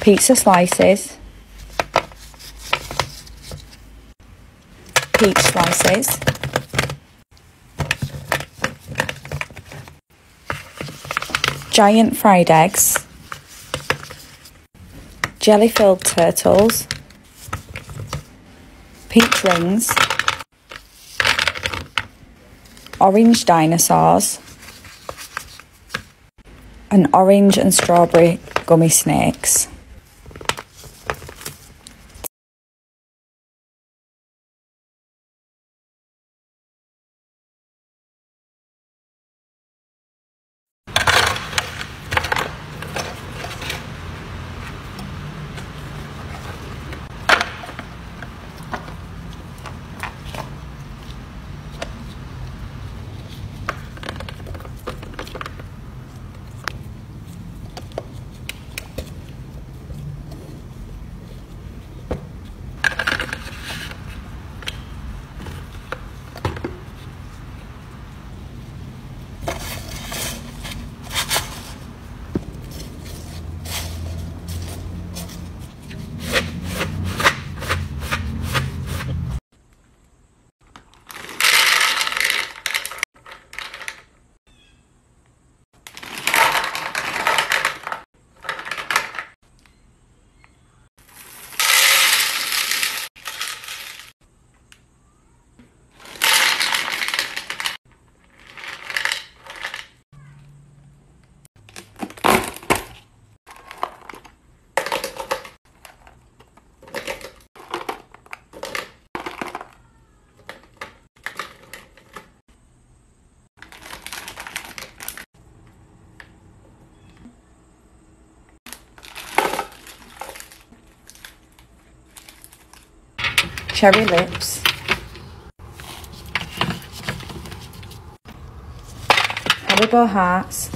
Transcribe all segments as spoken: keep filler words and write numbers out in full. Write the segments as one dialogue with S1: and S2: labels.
S1: pizza slices, peach slices, giant fried eggs, jelly-filled turtles, peach rings, orange dinosaurs, and orange and strawberry gummy snakes. Cherry lips, Haribo hearts,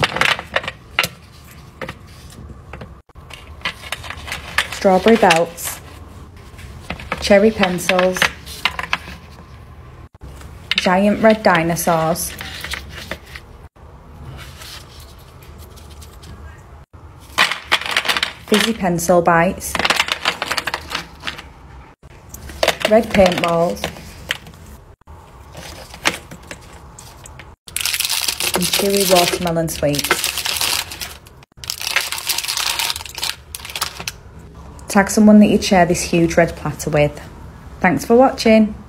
S1: strawberry belts, cherry pencils, giant red dinosaurs, fizzy pencil bites, red paintballs, and chewy watermelon sweets. Tag someone that you'd share this huge red platter with. Thanks for watching.